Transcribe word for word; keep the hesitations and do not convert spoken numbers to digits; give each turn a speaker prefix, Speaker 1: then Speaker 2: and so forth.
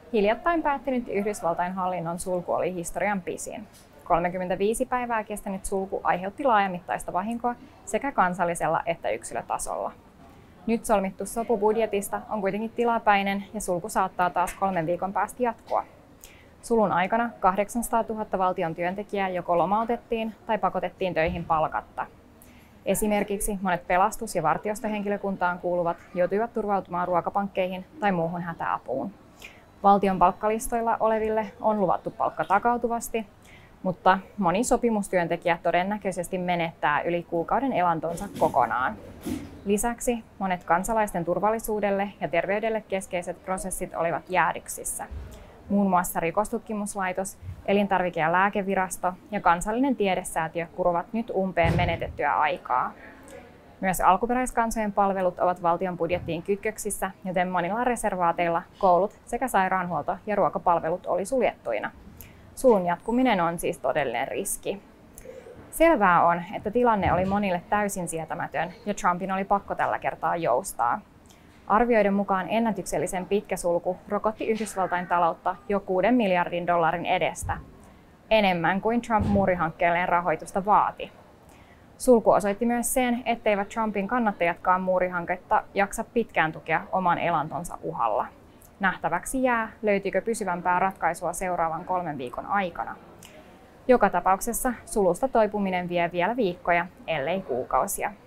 Speaker 1: Hiljattain päättynyt Yhdysvaltain hallinnon sulku oli historian pisin. kolmekymmentäviisi päivää kestänyt sulku aiheutti laajamittaista vahinkoa sekä kansallisella että yksilötasolla. Nyt solmittu sopu budjetista on kuitenkin tilapäinen ja sulku saattaa taas kolmen viikon päästä jatkua. Sulun aikana kahdeksansataatuhatta valtion työntekijää joko lomautettiin tai pakotettiin töihin palkatta. Esimerkiksi monet pelastus- ja vartiostohenkilökuntaan kuuluvat joutuivat turvautumaan ruokapankkeihin tai muuhun hätäapuun. Valtion palkkalistoilla oleville on luvattu palkka takautuvasti, mutta moni sopimustyöntekijä todennäköisesti menettää yli kuukauden elantonsa kokonaan. Lisäksi monet kansalaisten turvallisuudelle ja terveydelle keskeiset prosessit olivat jäädyksissä. Muun muassa Rikostutkimuslaitos, Elintarvike- ja lääkevirasto ja Kansallinen tiedesäätiö kurovat nyt umpeen menetettyä aikaa. Myös alkuperäiskansojen palvelut ovat valtion budjettiin kytköksissä, joten monilla reservaateilla koulut sekä sairaanhuolto- ja ruokapalvelut oli suljettuina. Sulun jatkuminen on siis todellinen riski. Selvää on, että tilanne oli monille täysin sietämätön ja Trumpin oli pakko tällä kertaa joustaa. Arvioiden mukaan ennätyksellisen pitkä sulku rokotti Yhdysvaltain taloutta jo kuuden miljardin dollarin edestä, enemmän kuin Trump muurihankkeelleen rahoitusta vaati. Sulku osoitti myös sen, etteivät Trumpin kannattajatkaan muurihanketta jaksa pitkään tukea oman elantonsa uhalla. Nähtäväksi jää, löytyykö pysyvämpää ratkaisua seuraavan kolmen viikon aikana. Joka tapauksessa sulusta toipuminen vie vielä viikkoja, ellei kuukausia.